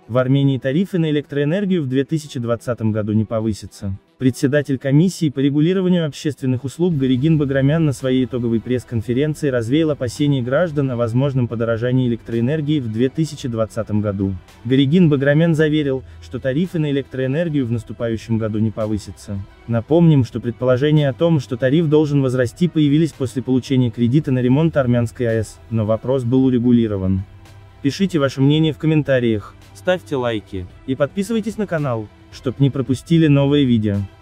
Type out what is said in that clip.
В Армении тарифы на электроэнергию в 2020 году не повысятся. Председатель комиссии по регулированию общественных услуг Горегин Баграмян на своей итоговой пресс-конференции развеял опасения граждан о возможном подорожании электроэнергии в 2020 году. Горегин Баграмян заверил, что тарифы на электроэнергию в наступающем году не повысятся. Напомним, что предположения о том, что тариф должен возрасти, появились после получения кредита на ремонт Армянской АЭС, но вопрос был урегулирован. Пишите ваше мнение в комментариях, ставьте лайки и подписывайтесь на канал, чтобы не пропустили новые видео.